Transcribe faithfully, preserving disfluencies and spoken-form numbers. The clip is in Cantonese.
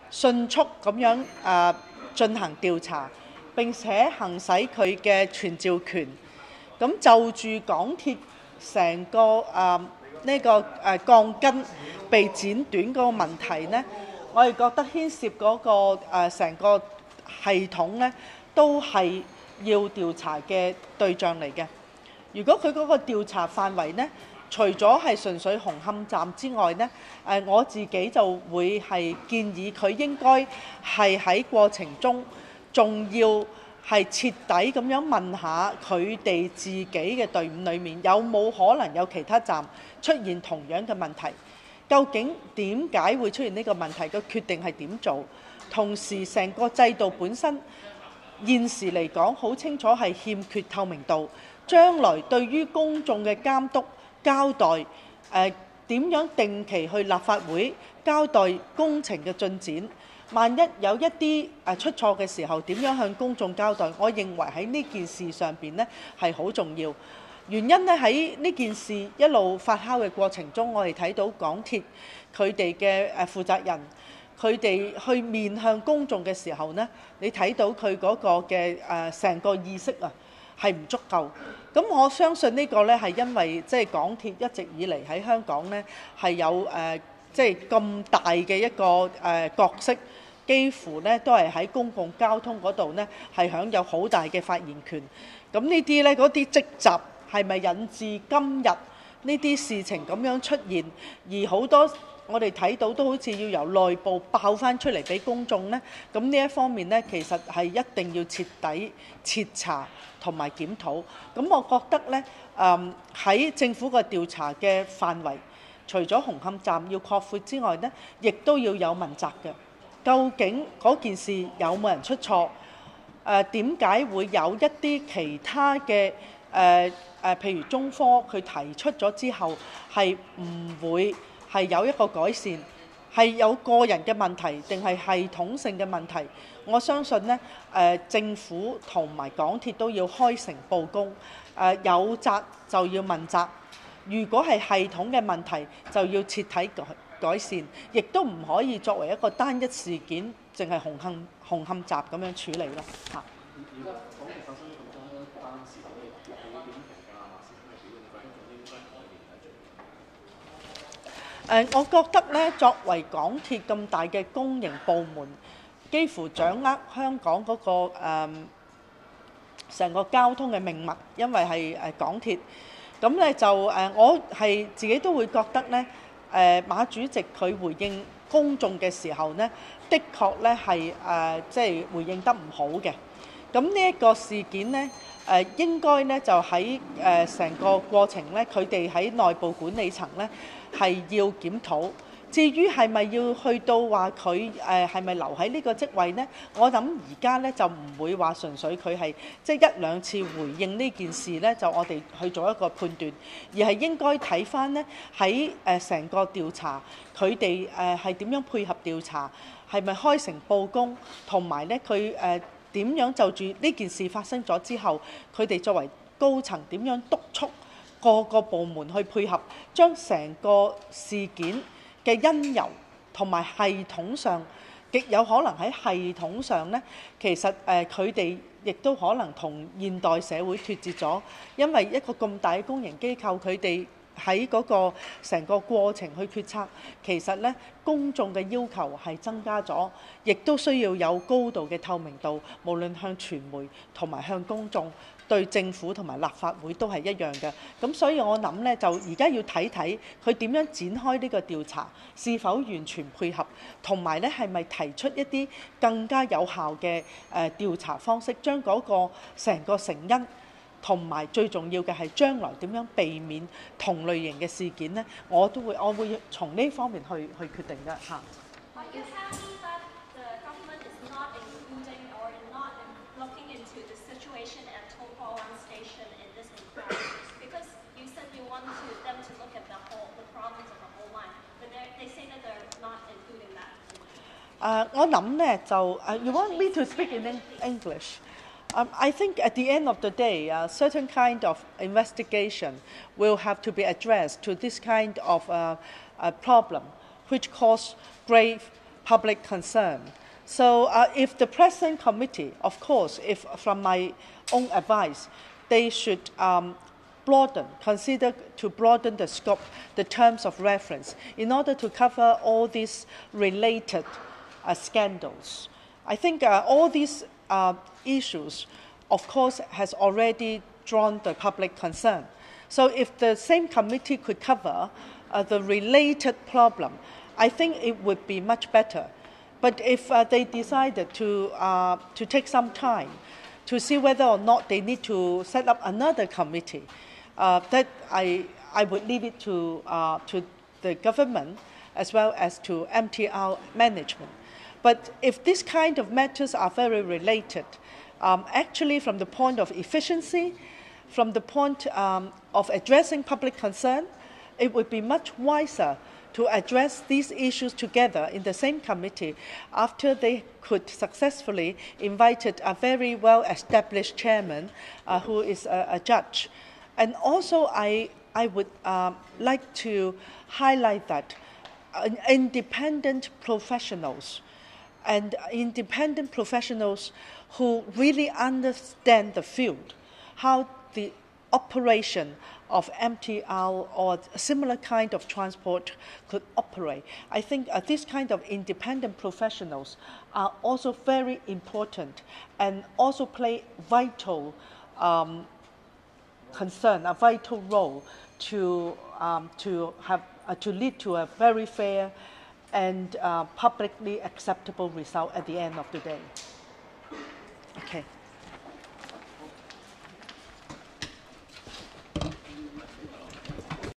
迅速咁樣誒進行調查，並且行使佢嘅傳召權。咁就住港鐵成個誒呢個誒鋼筋被剪短嗰個問題呢，我哋覺得牽涉嗰個誒成個系統呢，都係要調查嘅對象嚟嘅。如果佢嗰個調查範圍呢，除咗係純粹紅磡站之外呢，誒我自己就會係建議佢應該係喺過程中仲要係徹底咁樣問下佢哋自己嘅隊伍裏面有冇可能有其他站出現同樣嘅問題，究竟點解會出現呢個問題，個決定係點做，同時成個制度本身現時嚟講好清楚係欠缺透明度，將來對於公眾嘅監督交代，誒、呃、點樣定期去立法會交代工程嘅進展，萬一有一啲誒出錯嘅時候，點樣向公眾交代？我認為喺呢件事上邊呢係好重要。原因呢，喺呢件事一路發酵嘅過程中，我哋睇到港鐵佢哋嘅誒負責人，佢哋去面向公眾嘅時候呢，你睇到佢嗰個嘅誒成個意識啊係唔足夠。咁我相信呢個呢係因為即係港鐵一直以嚟喺香港呢係有誒即係咁大嘅一個誒、呃、角色，幾乎呢都係喺公共交通嗰度呢係享有好大嘅發言權。咁呢啲呢嗰啲積習係咪引致今日呢啲事情咁樣出現，而好多我哋睇到都好似要由內部爆翻出嚟俾公眾呢？咁呢一方面呢，其實係一定要徹底徹查同埋檢討。咁我覺得呢，誒喺政府個調查嘅範圍，除咗紅磡站要擴闊之外呢，亦都要有問責嘅。究竟嗰件事有冇人出錯？誒點解會有一啲其他嘅誒誒，譬如中科佢提出咗之後係唔會係有一個改善，係有個人嘅問題定係系統性嘅問題？我相信呢，誒、呃、政府同埋港鐵都要開誠佈公，誒、呃、有責就要問責。如果係系統嘅問題，就要徹底改改善，亦都唔可以作為一個單一事件，淨係紅磡紅磡站咁樣處理咯嚇。而家港鐵發生咁多單事，你你點評價馬時亨嘅表現？你覺得仲應該改變緊？誒，我覺得咧，作為港鐵咁大嘅公營部門，幾乎掌握香港嗰、個誒成、個交通嘅命脈，因為係誒港鐵。咁咧就誒，我係自己都會覺得咧，誒馬主席佢回應公眾嘅時候呢，的確咧係誒即係回應得唔好嘅。咁呢一個事件呢，誒應該咧就喺誒成個過程咧，佢哋喺內部管理層咧係要檢討。至於係咪要去到話佢誒係咪留喺呢個職位呢？我諗而家咧就唔會話純粹佢係即係一兩次回應呢件事咧，就我哋去做一個判斷，而係應該睇翻呢喺誒成個調查，佢哋誒係點樣配合調查，係咪開誠佈公，同埋咧佢誒點樣就住呢件事發生咗之後，佢哋作為高層點樣督促各個部門去配合，將成個事件嘅因由同埋系統上，極有可能喺系統上呢，其實誒佢哋亦都可能同現代社會脫節咗，因為一個咁大嘅公營機構，佢哋喺嗰個成個過程去決策，其實呢公眾嘅要求係增加咗，亦都需要有高度嘅透明度，無論向傳媒同埋向公眾。對政府同埋立法會都係一樣嘅，咁所以我諗呢，就而家要睇睇佢點樣展開呢個調查，是否完全配合，同埋呢係咪提出一啲更加有效嘅誒調查方式，將嗰個成個成因同埋最重要嘅係將來點樣避免同類型嘅事件呢？我都會我會從呢方面去去決定嘅嚇。誒，我諗呢就誒 ，you want me to speak in English? Um, I think at the end of the day, a certain kind of investigation will have to be addressed to this kind of uh, a problem, which cause grave public concern. So uh, if the present committee, of course, if from my own advice, they should um, broaden, consider to broaden the scope, the terms of reference, in order to cover all these related uh, scandals. I think uh, all these uh, issues, of course, has already drawn the public concern. So if the same committee could cover uh, the related problem, I think it would be much better. But if uh, they decided to, uh, to take some time to see whether or not they need to set up another committee, uh, that I, I would leave it to, uh, to the government as well as to M T R management. But if this kind of matters are very related, um, actually from the point of efficiency, from the point um, of addressing public concern, it would be much wiser to address these issues together in the same committee after they could successfully invited a very well-established chairman uh, who is a, a judge. And also I, I would um, like to highlight that uh, independent professionals and independent professionals who really understand the field, how the operation of M T R or a similar kind of transport could operate. I think uh, this kind of independent professionals are also very important and also play vital um, concern, a vital role to, um, to, have, uh, to lead to a very fair and uh, publicly acceptable result at the end of the day. Okay.